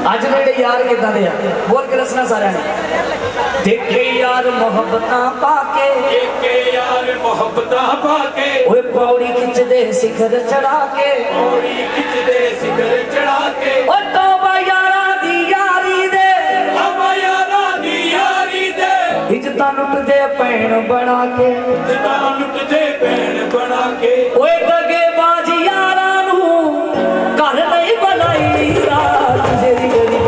अज मेरे यार किदा दे बोल के दसना सारे देखे यार मोहब्बतां पाके, देखे यार मोहब्बतां पाके, ओए पौड़ी खिंचदे सिखर चढ़ा के, पौड़ी खिंचदे सिखर चढ़ा के, ओ तौबा यारा दी यारी दे, तौबा यारा दी यारी दे, इज्जतां लुटदे भैन बना के, इज्जतां लुटदे भैन बना के, ओए दगेबाज यारा नू घर नहीं बनाई रात तेरी गरीबी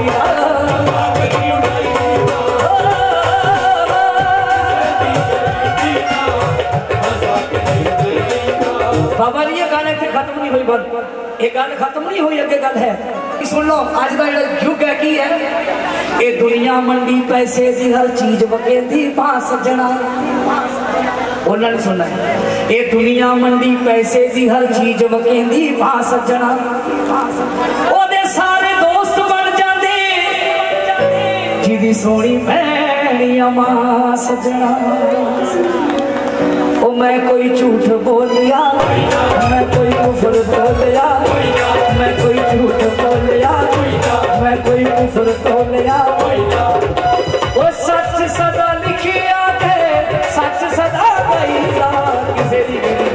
बाबा जी ये गल इतने खत्म नहीं हुई, बंद ये गल खत्म नहीं हुई, अगे गल है कि सुन लो अज का युग है की है, ये दुनिया मंडी पैसे की हर चीज वकेंदी पा सजना, उन्होंने सुनना है ये दुनिया मंडी पैसे की हर चीज वकेंदी पा सजना, ओदे सारे दोस्त बन जाते जिदी सोनी भैन अमा सजना, ओ मैं कोई झूठ बोलिया, मैं कोई कुफर बोलिया, मैं कोई झूठ बोलिया, मैं कोई कुफर बोलिया, ओ सच सदा लिखिया थे, सच सदा गई किसी